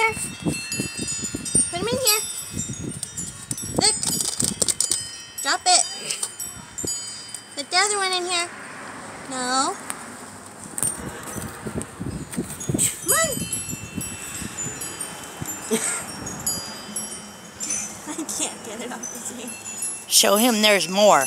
here. Put them in here. Look. Drop it. Put the other one in here. No. Come on. I can't get it off his hand. Show him there's more.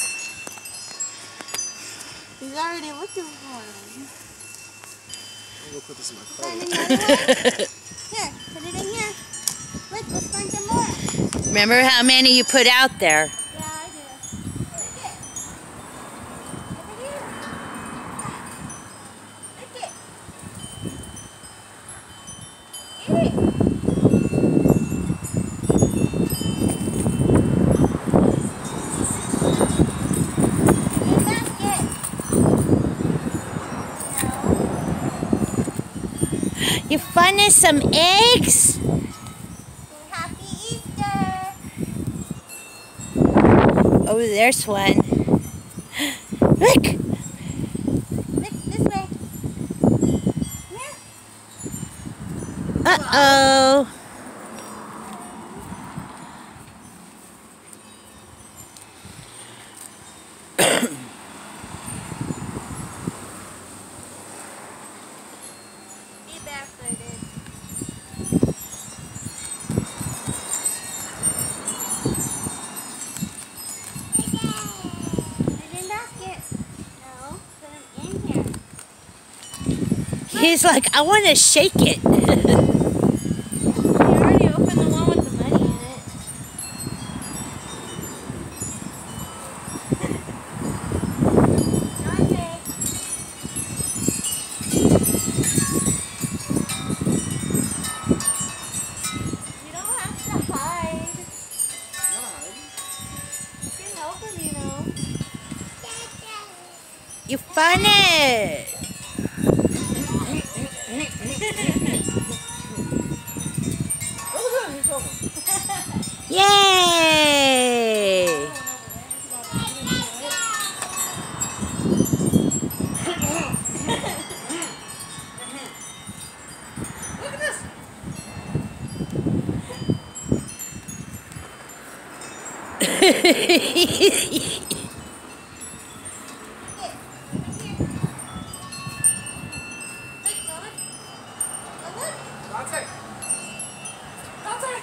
He's already looking for them. I'll go put this in my Find car. another one? Here, put it in here. Look, let's find some more. Remember how many you put out there? Yeah, I do. Look it. Over here. Look it. Get it. Good basket. You find some eggs? Happy Easter. Oh, there's one. Look! Look this way. Here. Uh-oh. Be barefooted. Put it in basket. No, put them in here. He's like, I want to shake it. You already opened the one with the money in it. Dante. You don't have to hide. You can help him, you know. You found it. Yay! Look at this. Dante. Dante.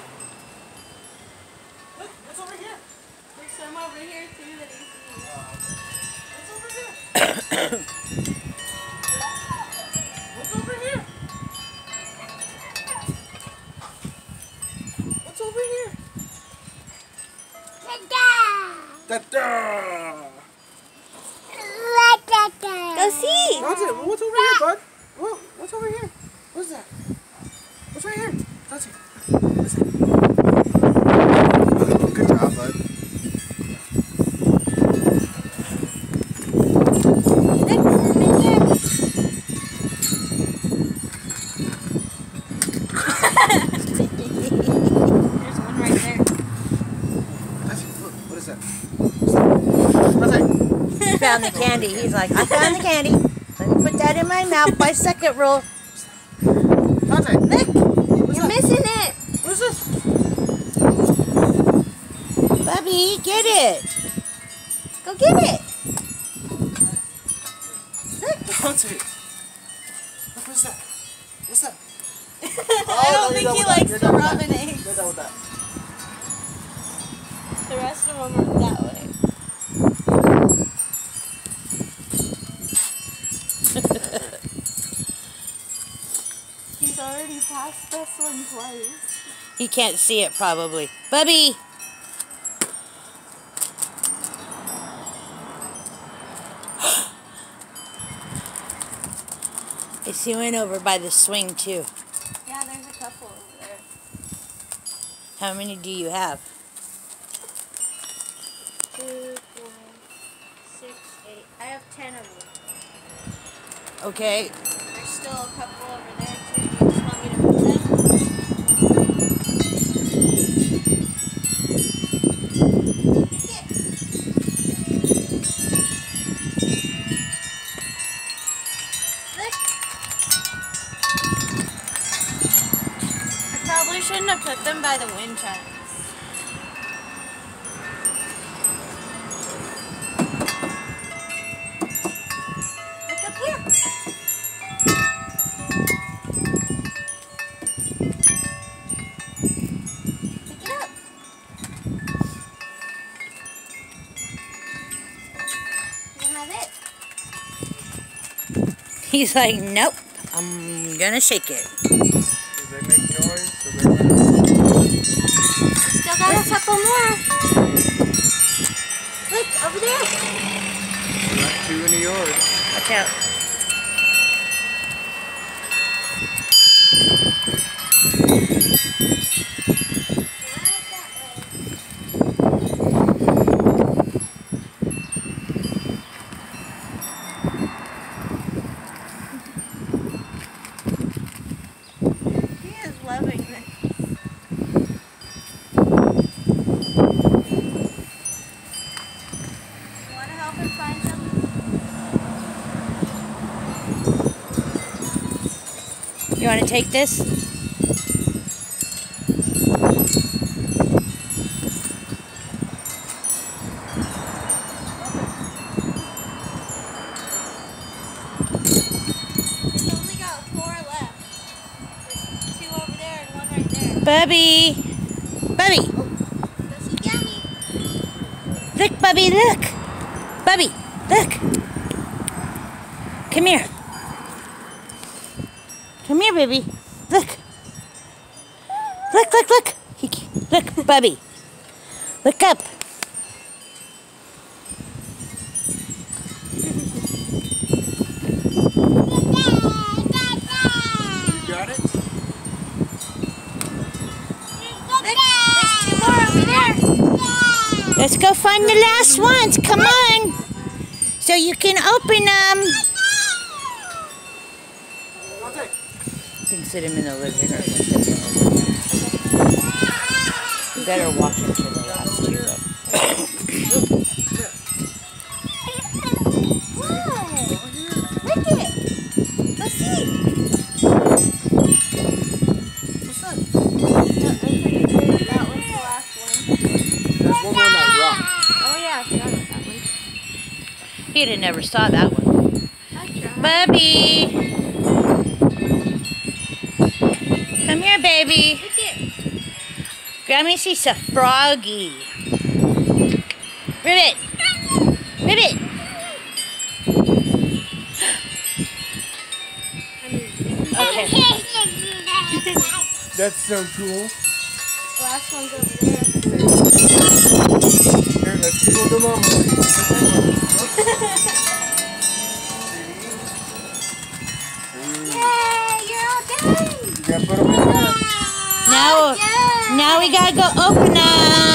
Look, what's over here? There's some over here too that he sees. What's over here? What's over here? What's over here? Ta-da! Go see. Dante, what's over here, bud? Whoa, what's over here? What's that? What's right here? Dante, what's that? Good job, bud. There's one right there. Dante, look, what is that? What's that? Dante. He found the candy. He's like, I found the candy. Let me put that in my mouth by second rule. Dante, Look, what's you're that? missing it. What is this? Bubby, get it. Go get it. Dante. Look, what's that? What's that? I don't think he likes the robin eggs. You're done with that. The rest of them are that way. He's already passed this one twice. He can't see it probably. Bubby! I see one over by the swing too. Yeah, there's a couple over there. How many do you have? 2, 4, 6, 8. I have 10 of them. Okay. There's still a couple over there too. Do you just want me to move them? Look. I probably shouldn't have put them by the wind chimes. Look up here. Pick it up. You have it. He's like, nope, I'm gonna shake it. Do they make noise? So they're gonna... Still got a couple more. Look, over there. Got 2 in the yard. Watch out. He is loving this. Want to help him find something? You want to take this? It's only got 4 left. There's 2 over there and 1 right there. Bubby! Bubby! Does he get me? Look, Bubby, look! Bubby, look! Come here. Come here, baby. Look. Look, look, look. Look, Bubby. Look up. You got it? Look, there's 2 more over there. Let's go find the last ones. Come on. So you can open them. Dante. You can sit him in the living room. You better walk him to the last 2. Look it. Let's see. What's that? No, I'm pretty sure that one's the last one. There's one more on that rock. Oh yeah, I forgot about that one. He'd have never saw that one. I tried. Bubby! Come here, baby. Look it. Grammy sees a froggy. Ribbit! Ribbit! Okay. That's so cool. Last one's over there. Here, let's go to Mama. Yay, you're all done. You gotta put them in there. Now we gotta go open them.